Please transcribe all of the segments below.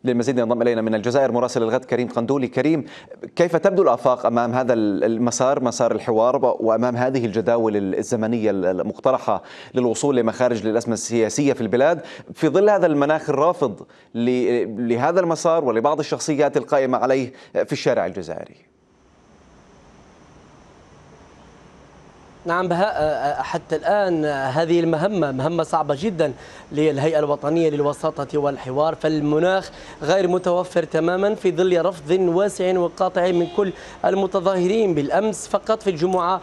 للمزيد ينضم إلينا من الجزائر مراسل الغد كريم قندولي. كريم، كيف تبدو الآفاق أمام هذا المسار، مسار الحوار، وأمام هذه الجداول الزمنية المقترحة للوصول لمخارج للأزمة السياسية في البلاد في ظل هذا المناخ الرافض لهذا المسار ولبعض الشخصيات القائمة عليه في الشارع الجزائري؟ نعم بهاء، حتى الآن هذه مهمة صعبة جدا للهيئة الوطنية للوساطة والحوار، فالمناخ غير متوفر تماما في ظل رفض واسع وقاطع من كل المتظاهرين. بالأمس فقط في الجمعة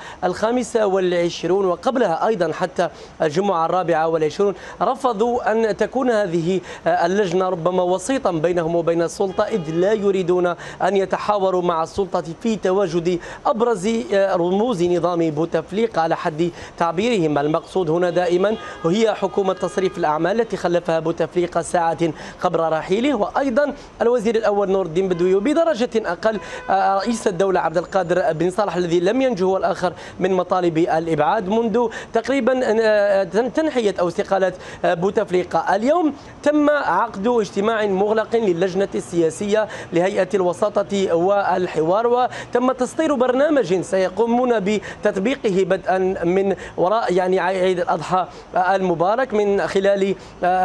25 وقبلها أيضا حتى الجمعة 24 رفضوا أن تكون هذه اللجنة ربما وسيطا بينهم وبين السلطة، إذ لا يريدون أن يتحاوروا مع السلطة في تواجد أبرز رموز نظام بوتفليقة على حد تعبيرهم. المقصود هنا دائما هي حكومة تصريف الأعمال التي خلفها بوتفليقة ساعات قبل رحيله، وأيضا الوزير الأول نور الدين بدوي، وبدرجة أقل رئيس الدولة عبد القادر بن صالح الذي لم ينجو هو الآخر من مطالب الإبعاد منذ تقريبا تنحية أو استقالة بوتفليقة. اليوم تم عقد اجتماع مغلق للجنة السياسية لهيئة الوساطة والحوار، وتم تسطير برنامج سيقومون بتطبيقه بدءا من وراء عيد الأضحى المبارك من خلال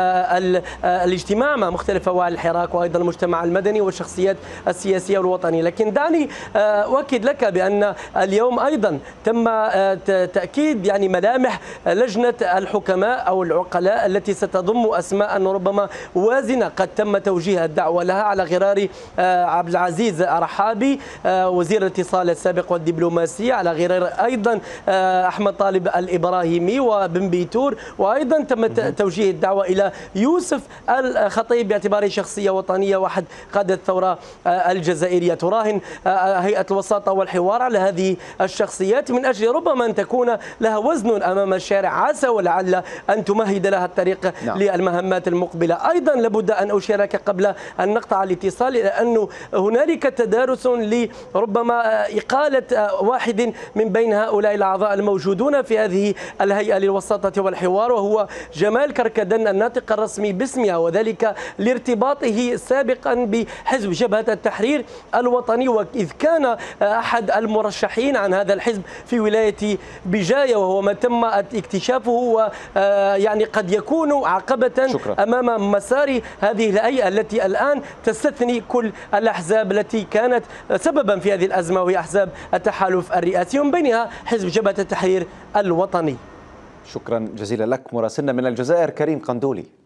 الاجتماع مع مختلف فواعل الحراك وأيضا المجتمع المدني والشخصيات السياسية والوطنية. لكن دعني أؤكد لك بأن اليوم أيضا تم تأكيد ملامح لجنة الحكماء أو العقلاء التي ستضم أسماء ربما وازنة قد تم توجيه الدعوة لها، على غرار عبد العزيز رحابي وزير الاتصال السابق والدبلوماسية، على غرار أيضا أحمد طالب الإبراهيمي وبن بيتور، وأيضا تم توجيه الدعوة إلى يوسف الخطيب باعتباره شخصية وطنية واحد قادة الثورة الجزائرية. تراهن هيئة الوساطة والحوار على هذه الشخصيات من أجل ربما أن تكون لها وزن أمام الشارع، عسى ولعل أن تمهد لها الطريق للمهمات المقبلة. أيضا لابد أن أشيرك قبل أن نقطع الاتصال إلى أنه هنالك تدارس لربما إقالة واحد من بين هؤلاء الأعضاء الموجودون في هذه الهيئة للوساطة والحوار، وهو جمال كركدن الناطق الرسمي باسمها، وذلك لارتباطه سابقا بحزب جبهة التحرير الوطني، وإذ كان أحد المرشحين عن هذا الحزب في ولاية بجاية، وهو ما تم اكتشافه قد يكون عقبة أمام مسار هذه الهيئة التي الآن تستثني كل الأحزاب التي كانت سببا في هذه الأزمة، وهي أحزاب التحالف الرئاسي ومن بينها حزب جبهة التحرير الوطني. شكرا جزيلا لك مراسلنا من الجزائر كريم قندولي.